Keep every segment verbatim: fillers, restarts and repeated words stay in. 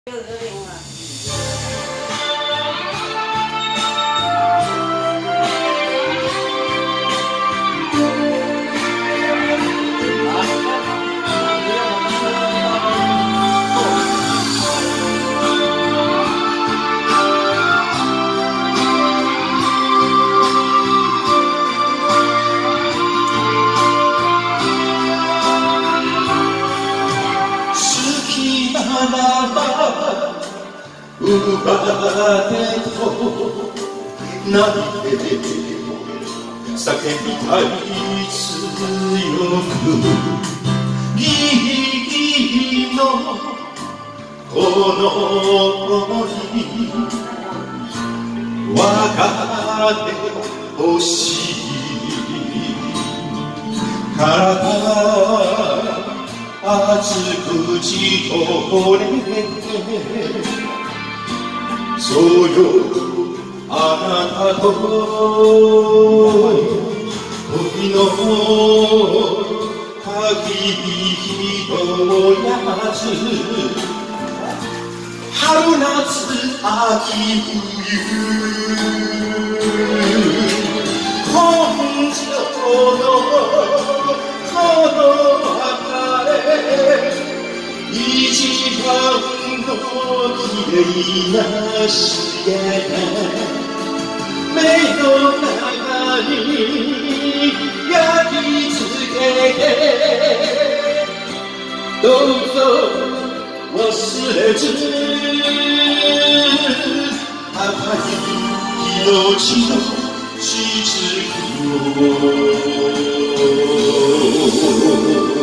奪ってと泣いて叫びたい強くギリギリのこの想い分かってほしい体熱くじとれそうよあなたと恋の旅人やつ春夏秋冬今生のこの別れ一番の綺麗な姿目の中に焼き付けてどうぞ忘れず赤い命の雫を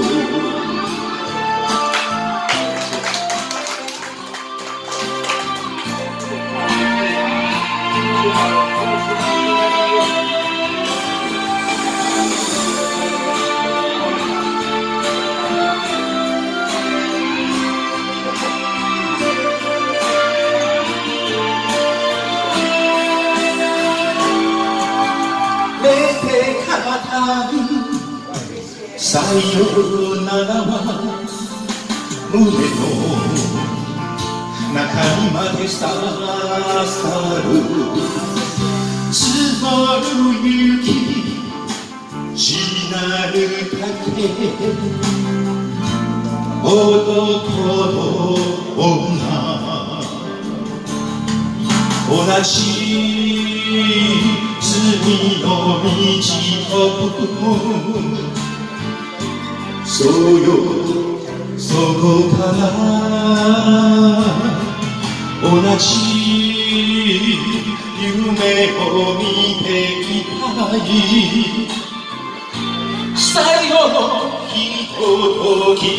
さよならは胸の中にまで刺さる積もる雪しなる影男と女同じ罪の道をそうよそこから同じ夢を見ていたい最後のひととき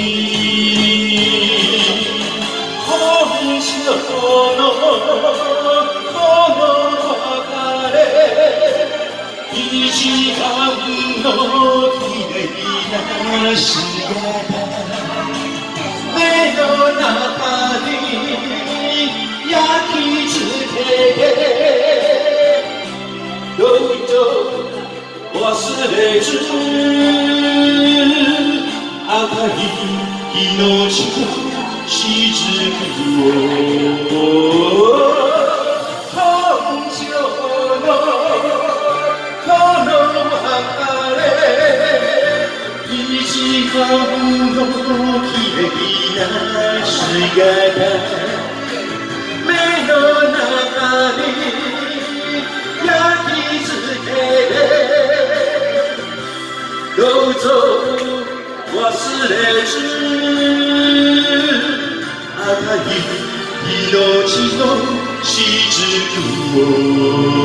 本性のこの別れ一番の綺麗な姿目の中に焼き付けてどうぞ忘れず赤い命の雫を本性のこの別れ一番の綺麗な姿目の中に焼き付けてどうぞ忘れず赤い命の雫を